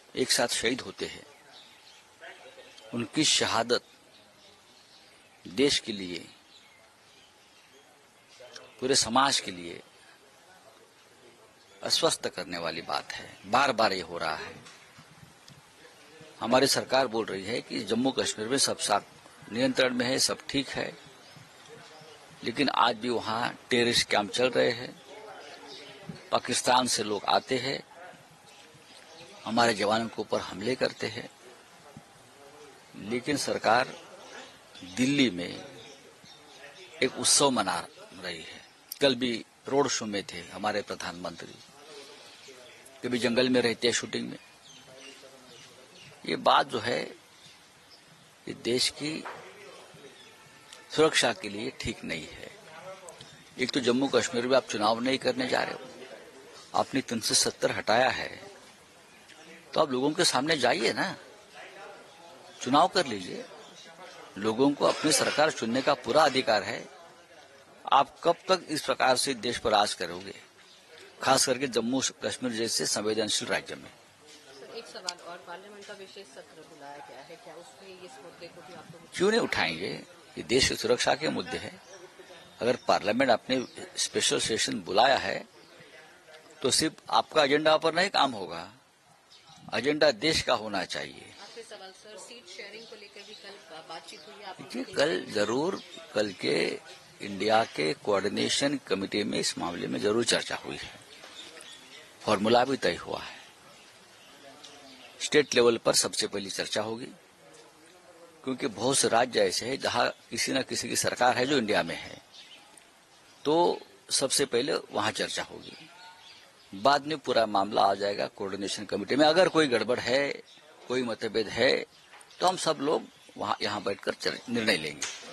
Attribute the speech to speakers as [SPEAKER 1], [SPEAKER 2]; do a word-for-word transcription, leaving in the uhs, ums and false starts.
[SPEAKER 1] एक साथ शहीद होते हैं, उनकी शहादत देश के लिए, पूरे समाज के लिए अस्वस्थ करने वाली बात है। बार बार ये हो रहा है। हमारी सरकार बोल रही है कि जम्मू कश्मीर में सब साथ नियंत्रण में है, सब ठीक है, लेकिन आज भी वहां टेररिस्ट कैंप चल रहे हैं। पाकिस्तान से लोग आते हैं, हमारे जवानों के ऊपर हमले करते हैं। लेकिन सरकार दिल्ली में एक उत्सव मना रही है। कल भी रोड शो में थे हमारे प्रधानमंत्री, कभी जंगल में रहते हैं शूटिंग में। ये बात जो है ये देश की सुरक्षा के लिए ठीक नहीं है। एक तो जम्मू कश्मीर में आप चुनाव नहीं करने जा रहे हो, आपने तीन सौ सत्तर हटाया है, तो आप लोगों के सामने जाइए ना, चुनाव कर लीजिए। लोगों को अपनी सरकार चुनने का पूरा अधिकार है। आप कब तक इस प्रकार से देश पर राज करोगे, खास करके जम्मू कश्मीर जैसे संवेदनशील राज्य में।
[SPEAKER 2] एक सवाल और, पार्लियामेंट का विशेष सत्र बुलाया गया है, क्या उसमें इस मुद्दे को भी आप लोग
[SPEAKER 1] क्यों नहीं उठाएंगे? ये देश की सुरक्षा के मुद्दे हैं। अगर पार्लियामेंट अपने स्पेशल सेशन बुलाया है तो सिर्फ आपका एजेंडा पर नहीं काम होगा, एजेंडा देश का होना चाहिए।
[SPEAKER 2] आपसे सवाल सर, सीट शेयरिंग को लेकर भी कल बातचीत हुई आप?
[SPEAKER 1] देखिए, कल जरूर कल के इंडिया के कोऑर्डिनेशन कमेटी में इस मामले में जरूर चर्चा हुई है, फॉर्मूला भी तय हुआ है। स्टेट लेवल पर सबसे पहली चर्चा होगी, क्योंकि बहुत से राज्य ऐसे हैं जहां किसी न किसी की सरकार है जो इंडिया में है, तो सबसे पहले वहां चर्चा होगी। बाद में पूरा मामला आ जाएगा कोऑर्डिनेशन कमेटी में। अगर कोई गड़बड़ है, कोई मतभेद है, तो हम सब लोग वहां यहां बैठकर निर्णय लेंगे।